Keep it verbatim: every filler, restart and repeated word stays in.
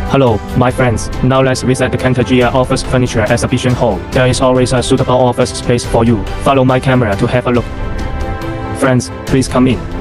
Hello, my friends. Now let's visit the Kangtaijia Office Furniture Exhibition Hall. There is always a suitable office space for you. Follow my camera to have a look. Friends, please come in.